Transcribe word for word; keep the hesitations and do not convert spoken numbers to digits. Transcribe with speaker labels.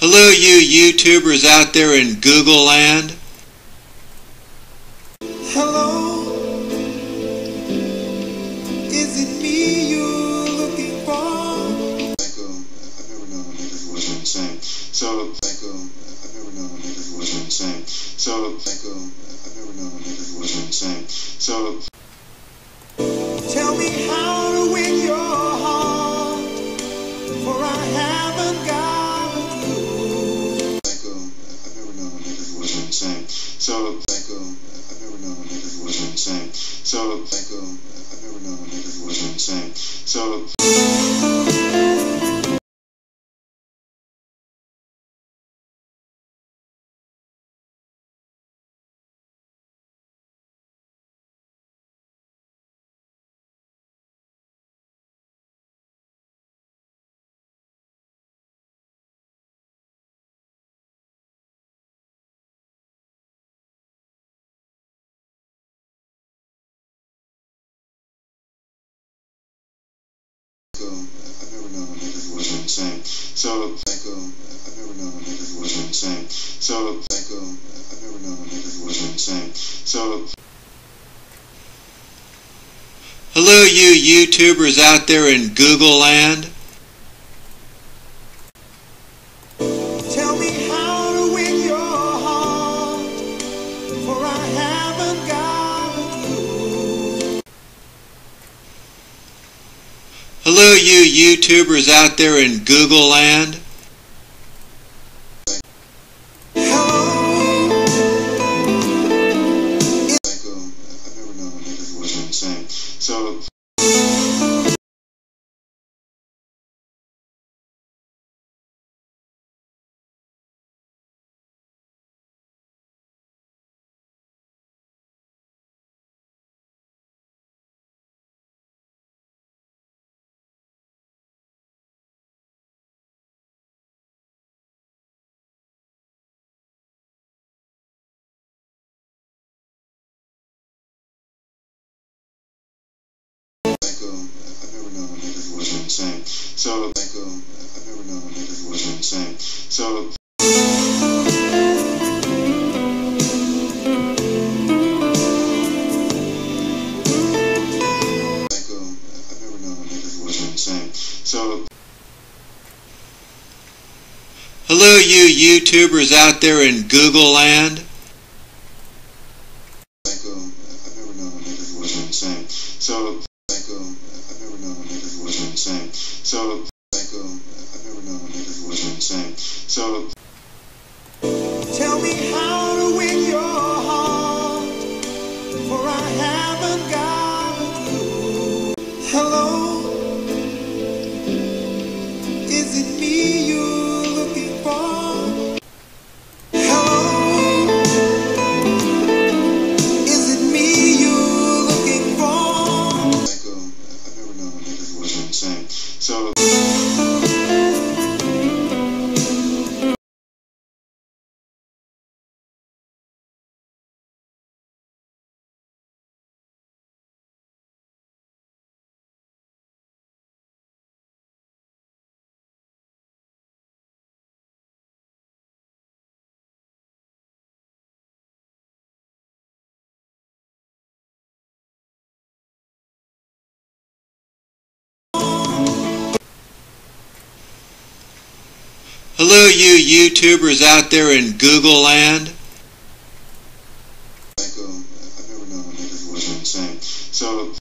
Speaker 1: Hello, you YouTubers out there in Google land.
Speaker 2: Hello, is it me you're looking for?
Speaker 3: Psycho, I've never known a nigga who wasn't insane. So, Psycho, I've never known a nigga who wasn't insane. So, Psycho, I've never known a nigga who wasn't insane. So,
Speaker 2: Tell me how to win your heart, for I haven't got a clue.
Speaker 3: Psycho, I've never known a nigga who wasn't insane. So, Psycho, I've never known a nigga who wasn't insane. So, Psycho, I've never known a nigga who wasn't insane. So, I've never known a nigga who wasn't insane. So, Psycho, I've never known a nigga who wasn't insane. So, Psycho, I've never known a nigga who wasn't insane. So,
Speaker 1: Hello, you YouTubers out there in Google land.
Speaker 2: Tell me how to win your heart, for I haven't got a clue.
Speaker 1: Hello, you YouTubers out there in Google land.
Speaker 2: Hello,
Speaker 3: Psycho, I've never known a nigga who wasn't insane. So, Psycho, I've never known a nigga who wasn't insane. So, Psycho, I've never known a nigga who wasn't insane. So, Psycho, I've never known a nigga who wasn't insane. So,
Speaker 1: Hello, you YouTubers out there in Google land.
Speaker 3: Psycho, I've never known a nigga who wasn't insane. So, Psycho, I've never known a nigga who wasn't insane. So, Psycho, I've never known a nigga who wasn't insane. So,
Speaker 2: tell me how to win your heart, for I haven't got a clue. Hello, is it me you're looking for? Hello, is it me you're looking for?
Speaker 3: Psycho, I've never known a nigga who wasn't insane. So,
Speaker 1: Hello, you YouTubers out there in Google land.
Speaker 3: Psycho, I've never known a nigga who wasn't insane. So,